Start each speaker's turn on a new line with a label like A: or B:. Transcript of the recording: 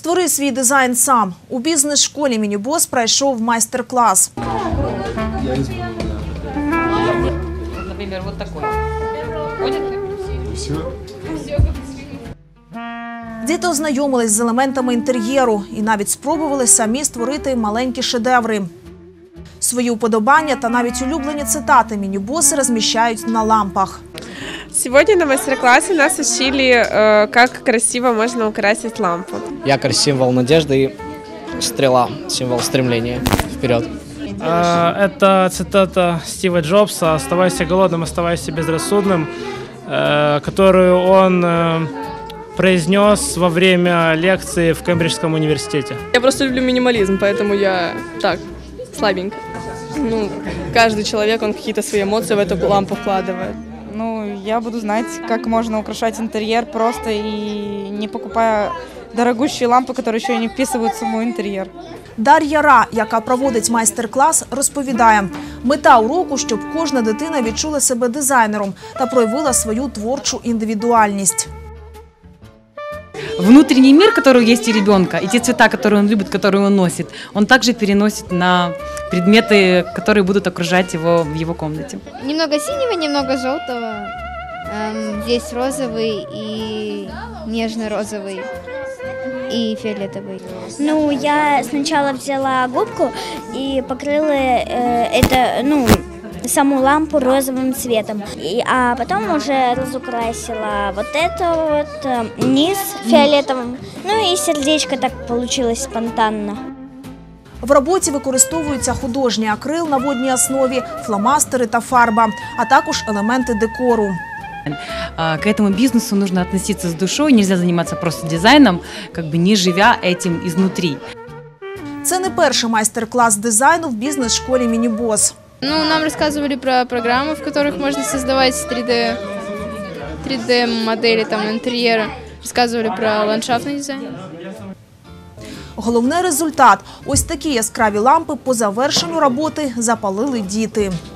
A: Створи свій дизайн сам. У бізнес-школі «Мінібос» пройшов майстер-клас.
B: Например, вот такой. Ходит? Все.
A: Діти ознайомились з елементами інтер'єру і навіть спробували самі створити маленькі шедеври. Свої уподобання та навіть улюблені цитати «Мінібоси» розміщають на лампах.
C: Сегодня на мастер-классе нас учили, как красиво можно украсить лампу.
D: Якорь – символ надежды и стрела – символ стремления вперед.
E: Это цитата Стива Джобса «Оставайся голодным, оставайся безрассудным», которую он произнес во время лекции в Кембриджском университете.
F: Я просто люблю минимализм, поэтому я так, слабенько. Ну, каждый человек, он какие-то свои эмоции в эту лампу вкладывает.
G: Ну, я буду знать, как можно украшать интерьер просто и не покупая дорогущие лампы, которые еще и не вписываются в мой интерьер.
A: Дар'я Ра, яка проводить майстер-клас, розповідає, мета уроку, щоб кожна дитина відчула себе дизайнером та проявила свою творчу індивідуальність.
H: Внутренний мир, который есть у ребенка, и те цвета, которые он любит, которые он носит, он также переносит на предметы, которые будут окружать его в его комнате.
I: Немного синего, немного желтого. Здесь розовый и нежно-розовый. И фиолетовый.
J: Ну, я сначала взяла губку и покрыла саму лампу розовым цветом. А потом уже разукрасила вот это вот, низ фиолетовым. Ну и сердечко так получилось спонтанно.
A: В роботі використовуються художній акрил на водній основі, фломастери та фарба, а також елементи декору.
H: К этому бизнесу нужно относиться с душой, нельзя заниматься просто дизайном, как бы не живя этим изнутри.
A: Це не перший майстер-клас дизайну в бізнес-школі «Мінібос».
I: Ну, нам рассказывали про программы, в которых можно создавать 3D-модели там, интерьера. Рассказывали про ландшафтный дизайн.
A: Головний результат – ось такі яскраві лампи по завершенню роботи запалили діти.